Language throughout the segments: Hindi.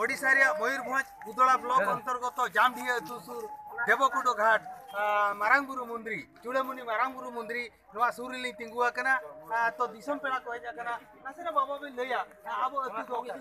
ओडिशा मयूरभंज उदला ब्लॉक अंतर्गत जामढिया अतु सुर देवकुंड घाट मारांगबुरु मंदिर चूड़ामुनि मारांगबुरु मंदिर नवा सुरली तिंगुआ कना तो दिसम पेड़ा को हेज कना नासेना बाबा बिन लैया अब अतु दो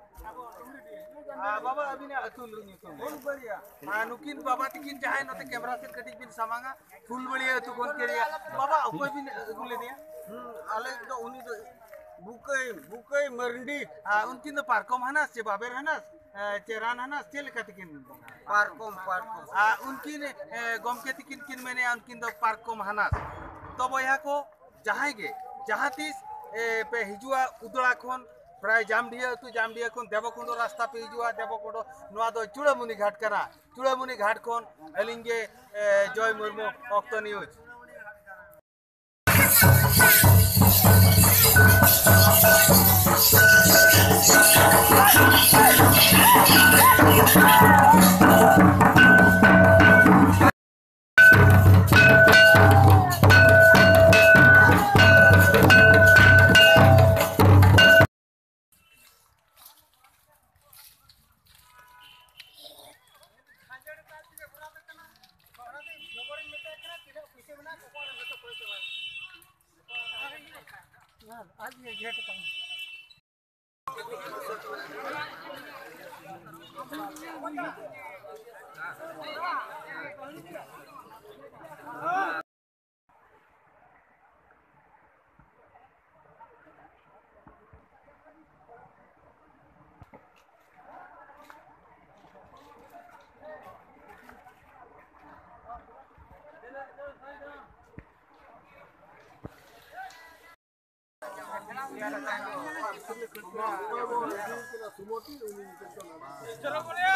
बाबा अबिन अतु नुकिन बाबा तिकिन जहां नते कैमरा से कटिंग बिन सामांगा फुलबड़िया अतु कोन केरिया बाबा अकोय बिन गुले दिया आले तो उनी तो बुकई मरंडी उनकिन तो पारकम हनास चे बाबेर हनास चेरान हनास चे लेका तिकिन पारकम उनकिन गमके तिकिन किन मैंने उनकिन तो पारकम हनास तो बया को जहाँ तीस पे हिजुआ उदड़ा खन प्राय जामढिया खन देवकुंड रास्ता पे हिजुआ देवकुंड नवा दो चूड़ामुनि घाट करा चूड़ामुनि घाट खन अलिंगे जय मुर्मू ऑक्ट न्यूज आज ये गेट चलो बोलिया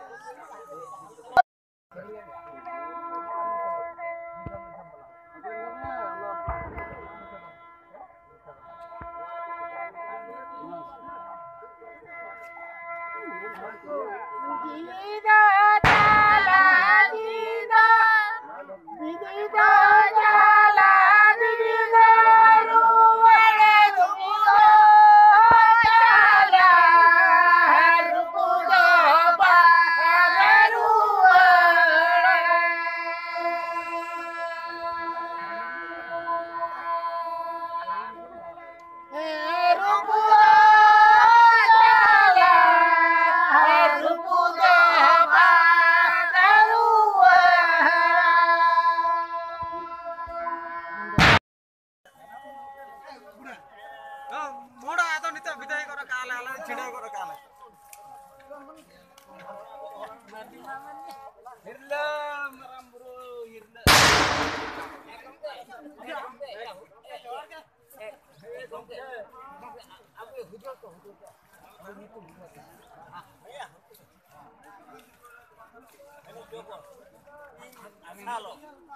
मोड़ा तो नित विदाई कर काले आला छिड़ा कर काले हिरला मरांबुरु हिरला आपके हुजो तो हेलो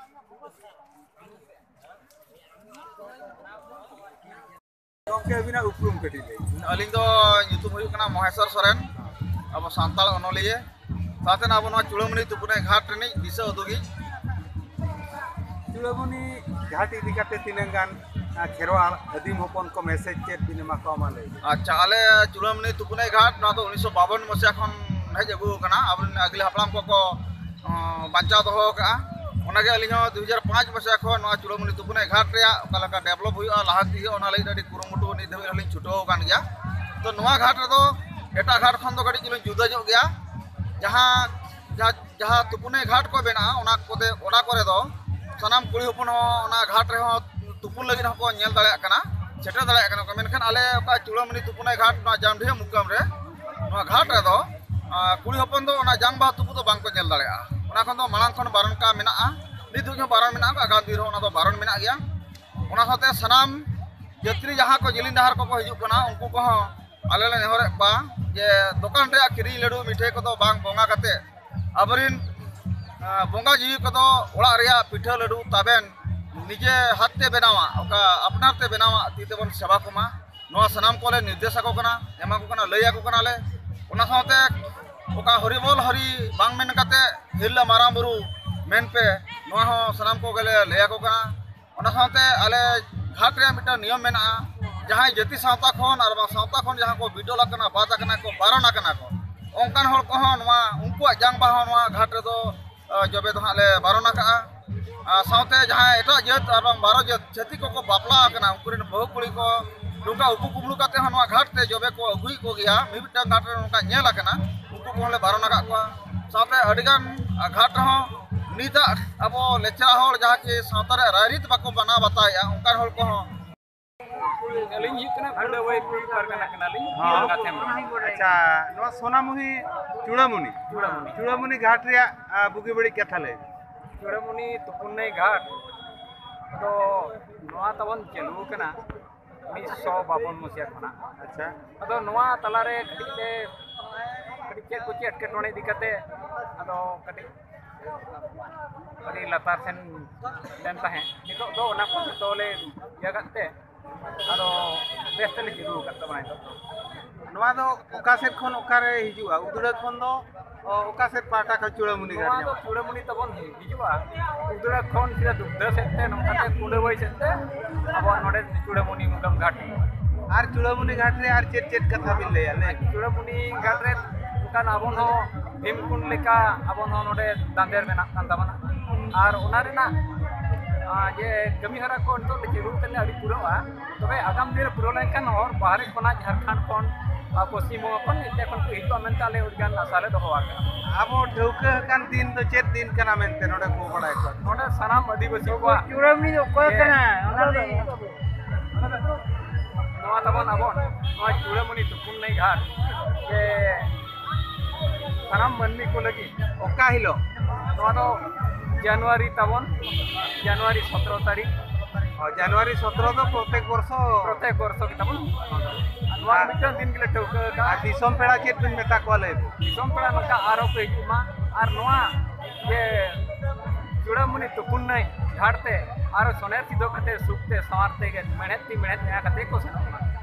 उपरूम कटी अलिंग दो ᱧᱩᱛᱩᱢ हुई कना महेश्वर सोरेन अब सान्ताल अनोलिये साथे ना अब चूड़ामुनि तुपुने घाट रनी दिशा उदुगी चूड़ामुनि घाट इदी काते तिनंगान खेरवाल आदिम हपन को मैसेज चेत बिनमा को माले अच्छा आले चूड़ामुनि तुपुने घाट ना तो 1952 मसिया खन हेज अगु कना अब अगले हपलाम को बांचा दो का ओनागे अलिंग 2005 मसिया खन ना चूड़ामुनि तुपुने घाट रे ओकालका डेवलप हुआ लाहाती ओना लई दाडी कुरुमुटु नि धबे हलिंग छुटो कान गया तो नवा घाट रे दो एटा घाट खन दो गाडी किलो जुदा जो गया जहां जहां तुपुने घाट को बेना ओना करे दो सनाम कुड़ी हपन ओना घाट रे तुपुन लगी को नेल दाड़े कना सेटर दाड़े कना को मेनखान आले ओका चूड़ामुनि तुपुने घाट ना जामढिया मुकाम रे नवा घाट रे दो कुड़ी हपन दो ओना जांग बा तुपु दो बांग को नेल दाड़े ओना खन दो मालांग खन बारन का मेना नित हुई बारन मेना आगाम दिन ओना दो बारन मेना गया ओना साथे सनाम यात्री जहां को जिलिन डहार को हिजुक कना उनको को आले ले नेहरे बा जे दुकान रे किरी लड्डू मिठाई को दो बांग बोंगा कते अबरिन बोंगा जीवी को दो ओड़ा रिया पिठा लड्डू ताबेन निजे हाथे बनावा ओका अपनाते बनावा तीते बन सेवा कोमा नवा सनाम को ले निर्देश को कना एमा को कना लैया को कना ले ओना साथे ओका हरिबोल हरि बांग मेन कते हिल्ला मारांबुरु मेन पे नवा हो सनाम को गले लैया को कना ओना साथे आले घाट रे मिटा नियम मेना जहां जाति सावता खन और सावता खन जहां को बिडोला कना बात कना को बारना कना को उनकुआ जांग बाहा नवा घाट रे दो जबे दो हाले बारना का साउते जहां एटा जत और बारो जत छती को बापला कना उनकुरेन बहु कुड़ी को नुका उपु कुमलु काते नवा घाट ते जबे को अगुई को गया मिबिटा घाट रे नुका नेला कना उनको को ले बारना का को साउते अडिगान घाट हो निदा अब लेचरा होल जहां के साउता रे रारित बाको बना बताया उनकार होल को अलिंग हिकना फुले वही परगना कनालिंग गाथेम अच्छा नवा सोनामुही चूड़ामुनी घाट रे बुगी बड़ी कथा ले चूड़ामुनी तुपुन्ने घाट तो नवा तबन चलू कना 1952 मसिया खना अच्छा अदो नवा तलारे कटिचे कुछ अटकेटोने दिकते अदो कटि अरे लतार सेन लेन ताहे नितो दो ना को तोले जगते अदो बेस्तले जिरु करता बनाई तो नवा दो ओका सेट खन ओका रे हिजुआ उदुड़ा खन दो ओका सेट पाटा का चूड़ामुनी घाट नवा चूड़ामुनी तबन हिजुआ उदुड़ा खन सिरा दुग्ध सेते नमकाते कुंडे वई सेते अब नोडे चूड़ामुनी मुगम घाट आर चूड़ामुनी घाट रे आर चेत चेत कथा बिन ले आले चूड़ामुनी घाट रे उनकान आबन हो भीमकुंड लेका आबन हो नोडे दांदेर मेना कान ताबना आर ओना रेना ये कमी हरा को तो चिरू तले अड़ी पुरोआ तबे आगाम दिन पुरो लेनकान और बाहर कोना झारखंड कोन पश्चिम कोन इते कोन हितो मेनताले उर्गान आसाले दोहवा आबो ढौके कान दिन तो चेत दिन कना मेनते नोडे को बड़ाय को नोडे सनाम आदिवासी को चूड़ामुनी दो को कना नवा तबन आबन नवा चूड़ामुनी तुपुन नहीं घाट के सनाम मनमी को लगी ओका हिलो नवा तो जनवरी तबन जनवरी 17 तारीख और जनवरी 17 तो प्रत्येक वर्ष की तबन नवा मिटन दिन के ठोक का दिसम पेड़ा चेत बिन मेता को ले दिसम पेड़ा नका आरो पे हिजुमा आर नवा ये चूड़ामुनी तुपुन नहीं घाटते आरो सोनेर सिदो कते सुखते सवारते के मेहनत या कते को